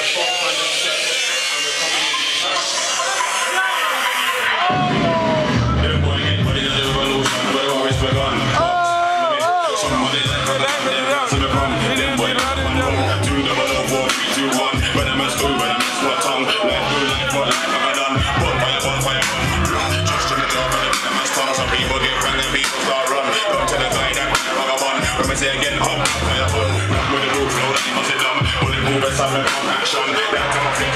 Again, hop, fire fun, with the roof, low, that you must have done, bullet move and silent action, that kind of thing.